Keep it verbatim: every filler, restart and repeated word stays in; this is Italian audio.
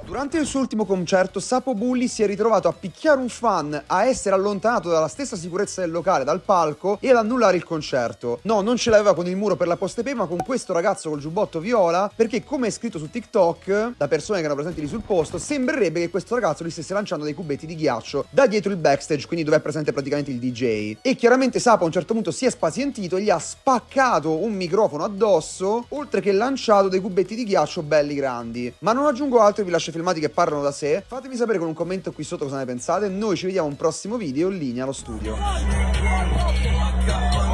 Durante il suo ultimo concerto, Sapo Bully si è ritrovato a picchiare un fan, a essere allontanato dalla stessa sicurezza del locale, dal palco, e ad annullare il concerto. No, non ce l'aveva con il muro per la postepe, ma con questo ragazzo col giubbotto viola, perché come è scritto su TikTok, da persone che erano presenti lì sul posto, sembrerebbe che questo ragazzo gli stesse lanciando dei cubetti di ghiaccio da dietro il backstage, quindi dove è presente praticamente il D J. E chiaramente Sapo a un certo punto si è spazientito e gli ha spaccato un microfono addosso, oltre che lanciato dei cubetti di ghiaccio belli grandi. Ma non aggiungo altro, vi lascio filmati che parlano da sé. Fatemi sapere con un commento qui sotto cosa ne pensate. Noi ci vediamo a un prossimo video in linea allo studio.